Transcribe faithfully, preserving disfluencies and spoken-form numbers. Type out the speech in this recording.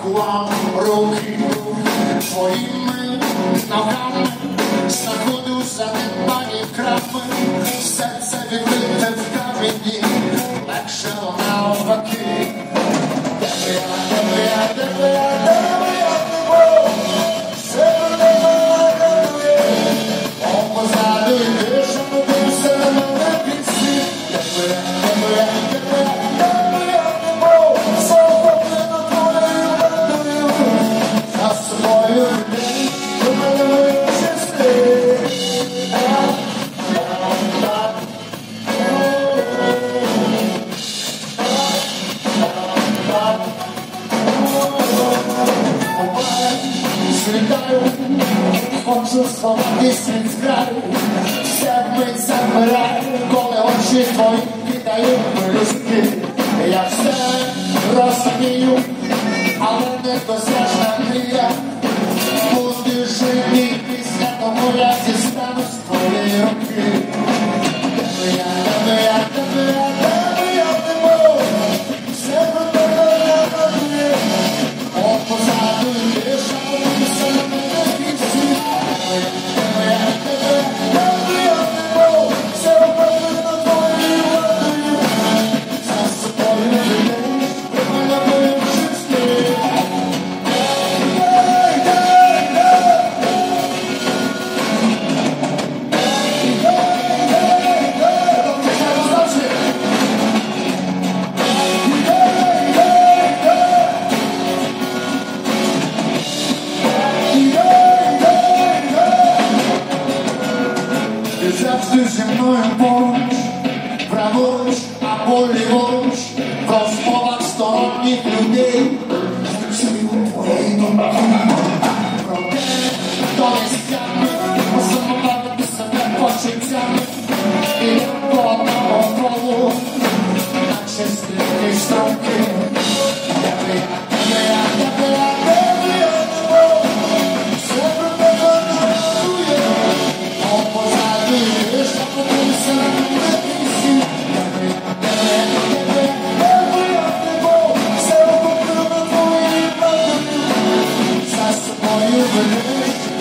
Поклав руки твоїми ногами, знаходжуся недбані крами, серце відбите в камені, легше навпаки. Де би я, де би я, де би я, де би я не був, все буде радує, о, позаду йдеш, а потім все на мене пісні. Де би я, де би я, де би я, де би я не був, все охоплено твоєю радою, за собою людей, думаю, чистий. Світаю, хочу сховатись від зграю, все вмить замирає, коли очі твої кидають пелюстки. Я все розумію, але не досяжна мрія. Будеш живі після того, я дістану з твої руки. Де би я, де би я, де би я, де би я не був, все буде радує, о, позаду йдеш, а потім все на мене пісні. Де би я, де би я, де би я не був, все охоплено твоєю радою, за собою людей, думаю, чистий. Ти завжди зі мною поруч, праворуч або ліворуч, в розмовах сторонніх людей, чую твої думки, проте хто не стягне, позамовляти себе почуттями, і по одному колу, наче стрілки струмки. Де би я, де би я, де би я, де би я не був, все про тебе радує, о, позаду йдеш, а потім все на мене пісні. Де би я, де би я, де би я, де би я не був, все охоплено твоєю радою, за собою ведеш.